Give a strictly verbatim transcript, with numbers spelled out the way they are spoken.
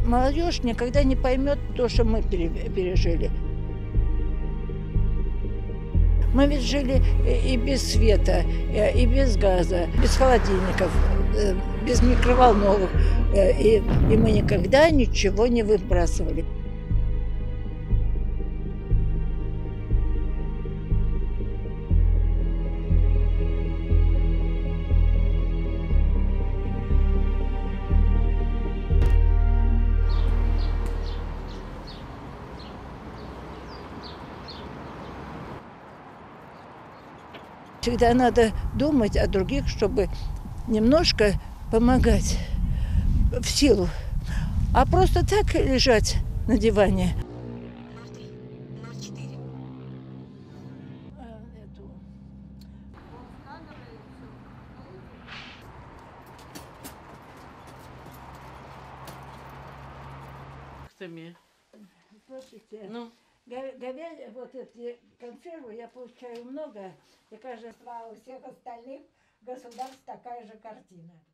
Молодежь никогда не поймет то, что мы пережили. Мы ведь жили и без света, и без газа, без холодильников, без микроволновок, и, и мы никогда ничего не выбрасывали. Всегда надо думать о других, чтобы немножко помогать в силу. А просто так лежать на диване. Слушайте, ну? говядина, вот эти консервы я получаю много, и кажется, у всех остальных государств такая же картина.